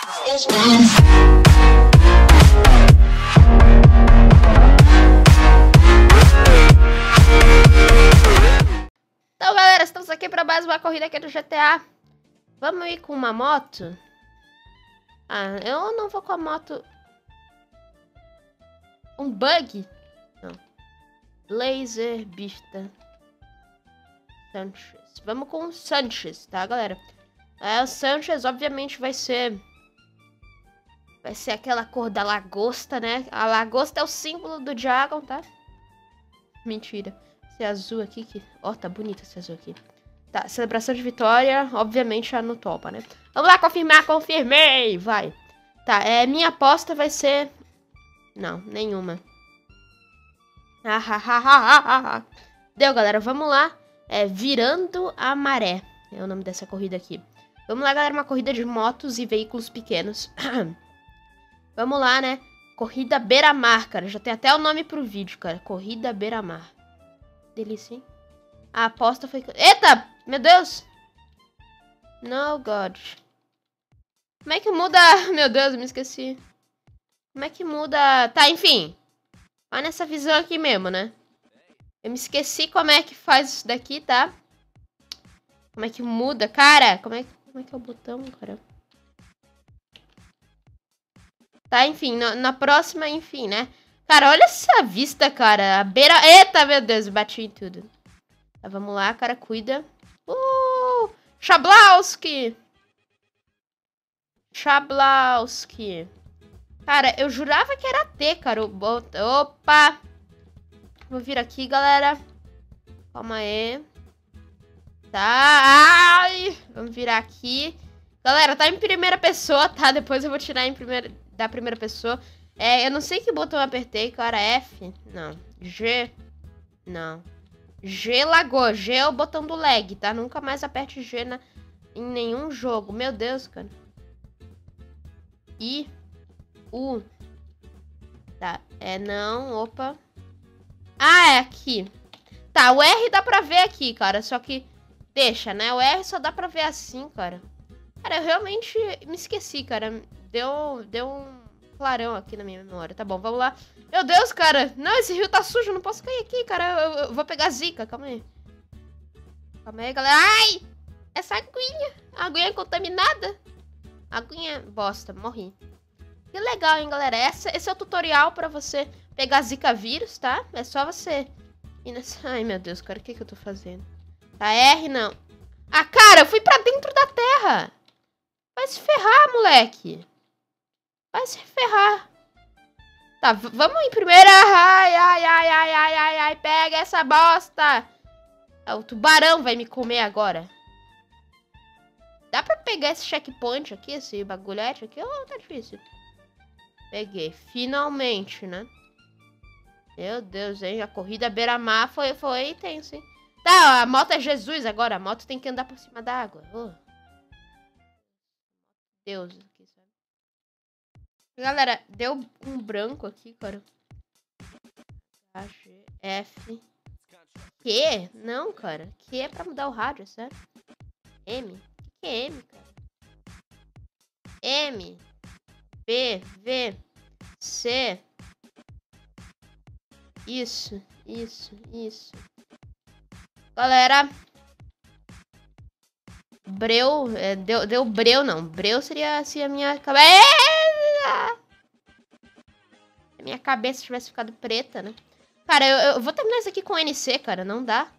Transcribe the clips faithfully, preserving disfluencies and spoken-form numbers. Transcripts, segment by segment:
Então, galera, estamos aqui para mais uma corrida aqui do G T A. Vamos ir com uma moto? Ah, eu não vou com a moto. Um bug? Não. Laser Vista Sanchez. Vamos com o Sanchez, tá, galera? É, o Sanchez, obviamente, vai ser... Vai ser aquela cor da lagosta, né? A lagosta é o símbolo do Dragon, tá? Mentira. Esse azul aqui, que... Ó, oh, tá bonito esse azul aqui. Tá, celebração de vitória, obviamente, já no topa, né? Vamos lá, confirmar, confirmei! Vai. Tá, é, minha aposta vai ser... Não, nenhuma. Ah, ah, ah, ah, ah, ah. Deu, galera, vamos lá. É, Virando a Maré. É o nome dessa corrida aqui. Vamos lá, galera, uma corrida de motos e veículos pequenos. Vamos lá, né? Corrida Beira-Mar, cara. Já tem até o nome pro vídeo, cara. Corrida Beira-Mar. Delícia, hein? A aposta foi... Eita! Meu Deus! No, God. Como é que muda... Meu Deus, eu me esqueci. Como é que muda... Tá, enfim. Vai nessa visão aqui mesmo, né? Eu me esqueci como é que faz isso daqui, tá? Como é que muda? Cara, como é, como é que é o botão, cara? Tá, enfim, na, na próxima, enfim, né? Cara, olha essa vista, cara. A beira... Eita, meu Deus, bati em tudo. Tá, vamos lá, cara, cuida. Uh! Chablowski! Chablowski. Cara, eu jurava que era T, cara. O bot... Opa! Vou vir aqui, galera. Calma aí. Tá. Ai! Vamos virar aqui. Galera, tá em primeira pessoa, tá? Depois eu vou tirar em primeira... da primeira pessoa. É, eu não sei que botão eu apertei, cara. F? Não. G? Não. G lagou. G é o botão do lag, tá? Nunca mais aperte G na... em nenhum jogo. Meu Deus, cara. I. U. Tá. É, não. Opa. Ah, é aqui. Tá, o R dá pra ver aqui, cara. Só que deixa, né? O R só dá pra ver assim, cara. Cara, eu realmente me esqueci, cara. Deu, deu um clarão aqui na minha memória. Tá bom, vamos lá. Meu Deus, cara. Não, esse rio tá sujo. Eu não posso cair aqui, cara. Eu, eu vou pegar zica. Calma aí. Calma aí, galera. Ai! Essa aguinha. Aguinha contaminada. Aguinha bosta. Morri. Que legal, hein, galera. Essa, esse é o tutorial pra você pegar zika vírus, tá? É só você ir nessa... Ai, meu Deus, cara. O que que eu tô fazendo? Tá, R, não. Ah, cara, eu fui pra dentro da terra. Vai se ferrar, moleque. Vai se ferrar. Tá, vamos em primeira. Ai, ai, ai, ai, ai, ai, ai. Pega essa bosta. Ah, o tubarão vai me comer agora. Dá pra pegar esse checkpoint aqui, esse bagulhete aqui? Ou tá difícil? Peguei. Finalmente, né? Meu Deus, hein? A corrida beira-mar foi, foi tenso, hein? Tá, a moto é Jesus agora. A moto tem que andar por cima da água. Oh. Deus. Galera, deu um branco aqui, cara. H, F. Q? Não, cara. Q é pra mudar o rádio, sério? M? O que é M, cara? M. B. V. C. Isso, isso, isso. Galera. Breu. É, deu, deu breu, não. Breu seria assim a minha cabeça. Se a minha cabeça tivesse ficado preta, né? Cara, eu, eu vou terminar isso aqui com N C, cara. Não dá.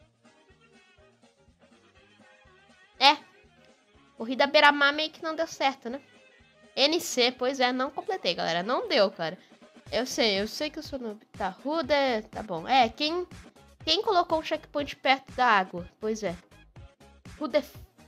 É. Corrida beira-mar meio que não deu certo, né? N C, pois é, não completei, galera. Não deu, cara. Eu sei, eu sei que eu sou noob. Tá, Ruda, tá bom. É, quem, quem colocou um checkpoint perto da água? Pois é. Ruda.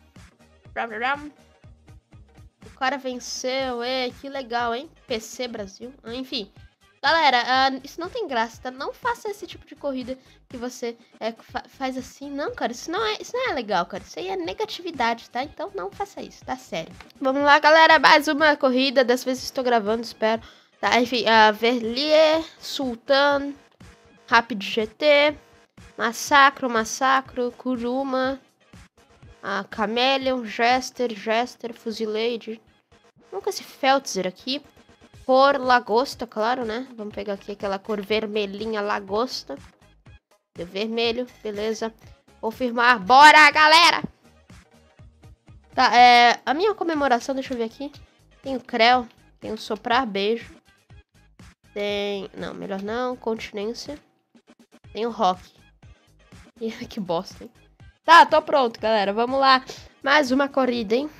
O cara venceu, é, que legal, hein? P C Brasil. Enfim. Galera, uh, isso não tem graça, tá? Não faça esse tipo de corrida que você é, fa faz assim. Não, cara, isso não, é, isso não é legal, cara. Isso aí é negatividade, tá? Então não faça isso, tá? Sério. Vamos lá, galera. Mais uma corrida. Dessa vez estou gravando, espero. Tá, enfim. Uh, Verlier, Sultan, Rapid G T, Massacro, Massacro, Kuruma, uh, Chameleon, Jester, Jester, Fusilade, Vamos com esse Feltzer aqui. Cor lagosta, claro, né? Vamos pegar aqui aquela cor vermelhinha lagosta. Deu vermelho, beleza. Confirmar. Bora, galera! Tá, é... A minha comemoração, deixa eu ver aqui. Tem o Creu. Tem o Soprar Beijo. Tem... Não, melhor não. Continência. Tem o Rock. Ih, que bosta, hein? Tá, tô pronto, galera. Vamos lá. Mais uma corrida, hein?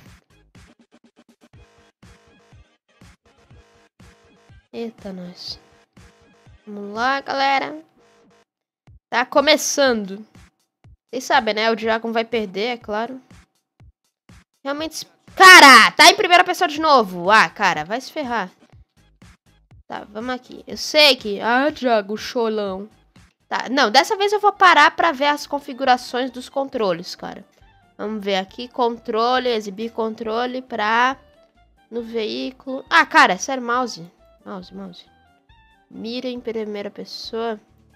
Eita, nós. Vamos lá, galera. Tá começando. Vocês sabem, né? O Diagon vai perder, é claro. Realmente... Cara, tá em primeira pessoa de novo. Ah, cara, vai se ferrar. Tá, vamos aqui. Eu sei que... Ah, Diago, cholão. Tá, não, dessa vez eu vou parar pra ver as configurações dos controles, cara. Vamos ver aqui, controle, exibir controle pra... No veículo... Ah, cara, é sério, mouse. Mouse, mouse. Mira em primeira pessoa.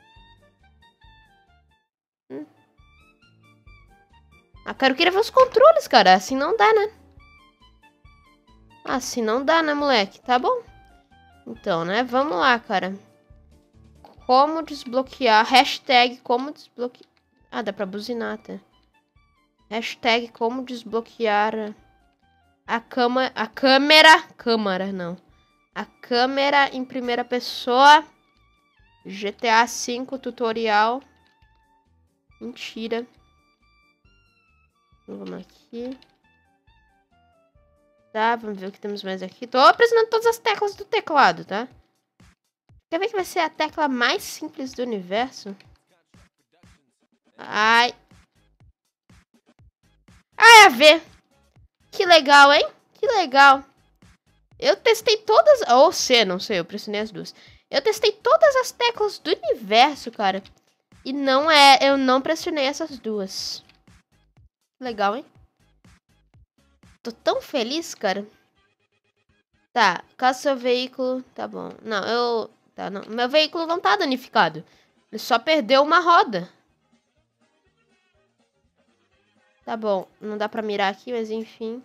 Hum. Ah, cara, eu queria ver os controles, cara. Assim não dá, né? Assim não dá, né, moleque? Tá bom. Então, né? Vamos lá, cara. Como desbloquear. Hashtag como desbloquear. Ah, dá pra buzinar até. Hashtag como desbloquear a cama... A câmera... Câmera, não. A câmera em primeira pessoa. G T A cinco tutorial. Mentira. Vamos aqui. Tá, vamos ver o que temos mais aqui. Tô pressionando todas as teclas do teclado, tá? Quer ver que vai ser a tecla mais simples do universo? Ai. Ai, a ver. Que legal, hein? Que legal. Eu testei todas... Ou C, não sei, eu pressionei as duas. Eu testei todas as teclas do universo, cara. E não é... Eu não pressionei essas duas. Legal, hein? Tô tão feliz, cara. Tá, caso seu veículo... Tá bom. Não, eu... Tá, não. Meu veículo não tá danificado. Ele só perdeu uma roda. Tá bom. Não dá pra mirar aqui, mas enfim.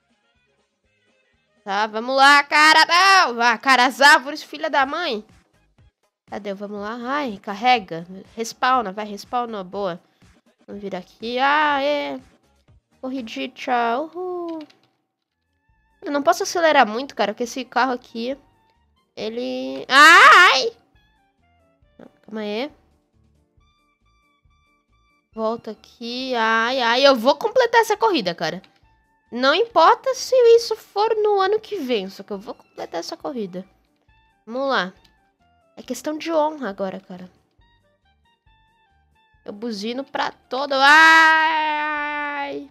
Tá, vamos lá, cara. Não! Ah, cara, as árvores, filha da mãe. Cadê? Vamos lá. Ai, carrega. Respawna, vai, respawna. Boa. Vamos vir aqui. Ah, é. Corridita. Uhul. Eu não posso acelerar muito, cara, porque esse carro aqui... Ele... Ai! Calma aí. Volta aqui. Ai, ai. Eu vou completar essa corrida, cara. Não importa se isso for no ano que vem. Só que eu vou completar essa corrida. Vamos lá. É questão de honra agora, cara. Eu buzino pra todo... Ai!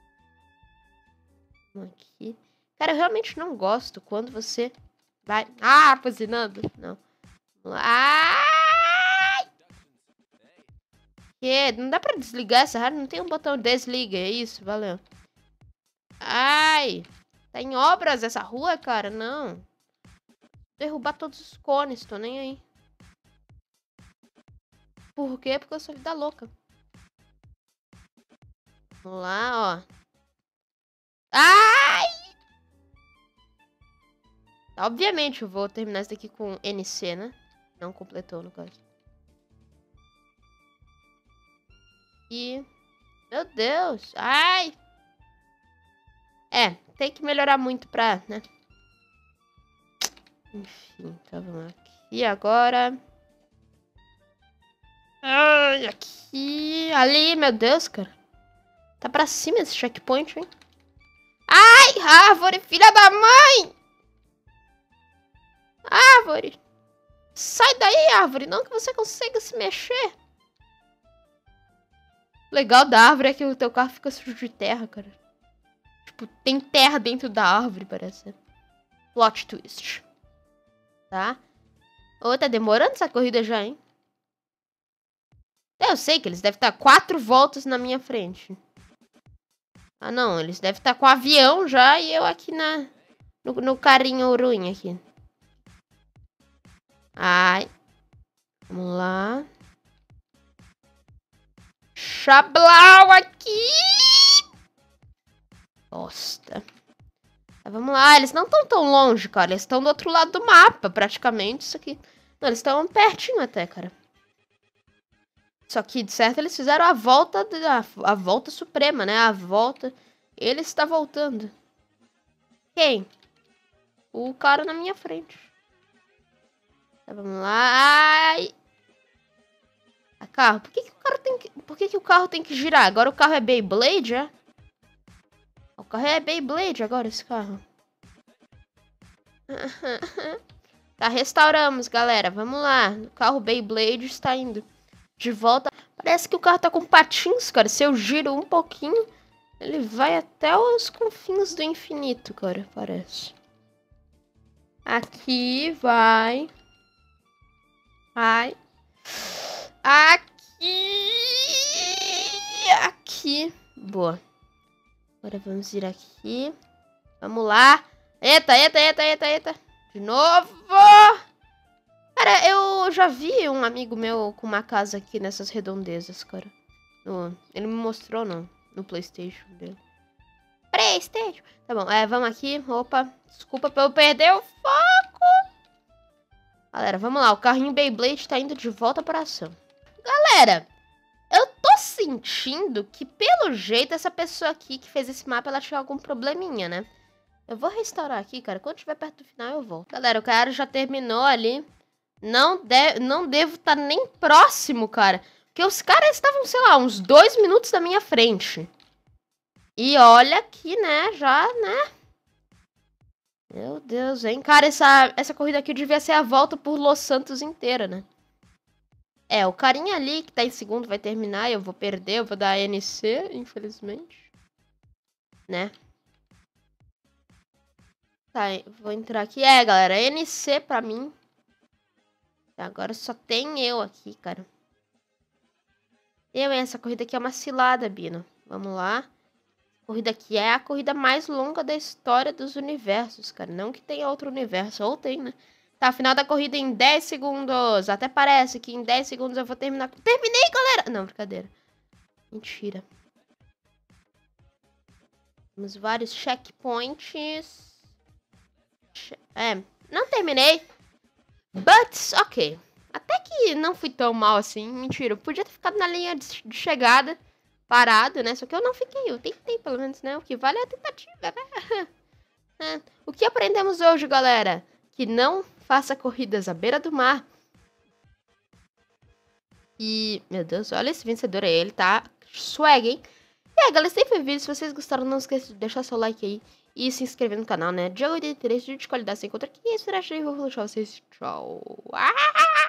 Vamos aqui. Cara, eu realmente não gosto quando você... Vai. Ah, buzinando. Não. Ai! Que? Não dá pra desligar essa rádio? Não tem um botão desliga. É isso, valeu. Ai! Tá em obras essa rua, cara? Não. Derrubar todos os cones, tô nem aí. Por quê? Porque eu sou vida louca. Vamos lá, ó. Ai! Obviamente eu vou terminar isso daqui com N C, né? Não completou, no caso. E... Meu Deus! Ai! É, tem que melhorar muito pra, né? Enfim, tá, vamos aqui agora. Ai, aqui... Ali, meu Deus, cara. Tá pra cima esse checkpoint, hein? Ai, árvore, filha da mãe! Árvore! Sai daí, árvore! Não que você consiga se mexer. O legal da árvore é que o teu carro fica sujo de terra, cara. Tipo, tem terra dentro da árvore, parece. Plot twist. Tá? Ô, tá demorando essa corrida já, hein? Eu sei que eles devem estar quatro voltas na minha frente. Ah, não. Eles devem estar com o avião já e eu aqui na... No, no carinho ruim aqui. Ai. Vamos lá. Chablau aqui. Bosta. Vamos lá, eles não estão tão longe, cara. Eles estão do outro lado do mapa, praticamente. Isso aqui. Não, eles estão pertinho até, cara. Só que, de certo, eles fizeram a volta, a, a volta suprema, né? A volta... Ele está voltando. Quem? O cara na minha frente. Tá, vamos lá. Ai. A carro. Por que, que o cara tem que... Por que, que o carro tem que girar? Agora o carro é Beyblade, é? O carro é Beyblade agora, esse carro. Tá, restauramos, galera. Vamos lá. O carro Beyblade está indo de volta. Parece que o carro tá com patins, cara. Se eu giro um pouquinho, ele vai até os confins do infinito, cara. Parece. Aqui, vai. Vai. Aqui. Aqui. Boa. Agora vamos ir aqui. Vamos lá. Eita, eita, eita, eita, eita. De novo. Cara, eu já vi um amigo meu com uma casa aqui nessas redondezas, cara. No, ele me mostrou no, no PlayStation dele. PlayStation. Tá bom, é, vamos aqui. Opa, desculpa pra eu perder o foco. Galera, vamos lá. O carrinho Beyblade tá indo de volta pra ação. Galera, eu tô sentindo que, pelo jeito, essa pessoa aqui que fez esse mapa, ela tinha algum probleminha, né? Eu vou restaurar aqui, cara. Quando tiver perto do final, eu volto. Galera, o cara já terminou ali. Não, de não devo estar tá nem próximo, cara. Porque os caras estavam, sei lá, uns dois minutos da minha frente. E olha aqui, né? Já, né? Meu Deus, hein? Cara, essa, essa corrida aqui devia ser a volta por Los Santos inteira, né? É, o carinha ali que tá em segundo vai terminar. Eu vou perder, eu vou dar N C, infelizmente. Né? Tá, vou entrar aqui. É, galera, N C pra mim. Agora só tem eu aqui, cara. Eu, hein? Essa corrida aqui é uma cilada, Bino. Vamos lá. A corrida aqui é a corrida mais longa da história dos universos, cara. Não que tenha outro universo, ou tem, né? Tá, final da corrida em dez segundos. Até parece que em dez segundos eu vou terminar. Terminei, galera! Não, brincadeira. Mentira. Temos vários checkpoints. É, não terminei. But, ok. Até que não fui tão mal assim. Mentira, eu podia ter ficado na linha de chegada, parado, né? Só que eu não fiquei. Eu tentei, pelo menos, né? O que vale é a tentativa, né? É. O que aprendemos hoje, galera? Que não faça corridas à beira do mar. E, meu Deus, olha esse vencedor aí. Ele tá swag, hein? E aí, galera, esse aí foi o vídeo. Se vocês gostaram, não esqueça de deixar seu like aí. E se inscrever no canal, né? Jogo de interesse de qualidade sem contra. Que é isso, eu vou deixar vocês. Tchau. Ah!